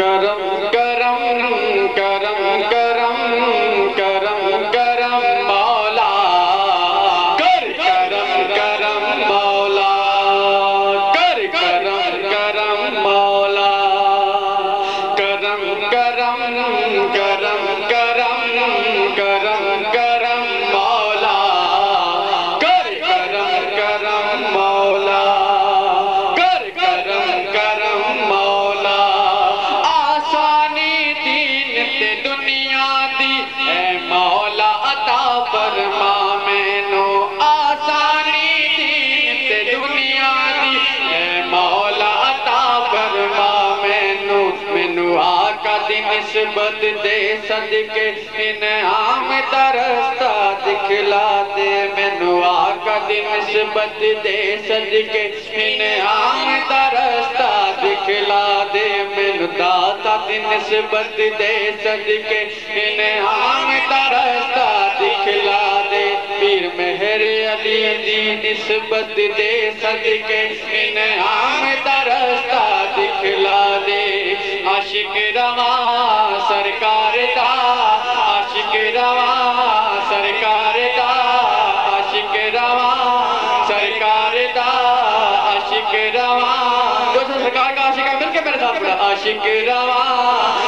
کرم کرم کرم کرم کرم کرم مولا کر کرم کرم مولا کر کرم کرم مولا کرم کرم کرم کرم کرم کرم مولا کر کرم کرم مولا کر کرم کرم مولا آسانی دین تے دنیا دی اے مولا عطا فرما مینو آسانی دین تے دنیا دی اے مولا عطا فرما مینو آقا دی نسبت دے صدقے انعام دا رستہ دکھلا دے مینو آقا دی نسبت دے صدقے انعام دا رستہ دکھلا دے مینو داتا دی نسبت دے صدقے انعام دا رستہ دکھلا دے پیر مہر علی دی نسبت دے صدقے انعام دا رستہ دکھلا دے عاشق رواں سرکار دا عاشق رواں سرکار دا عاشق رواں سرکار دا عاشق رواں جو سرکار کا عاشق ہے مل کے میرے ساتھ پڑھا عاشق رواں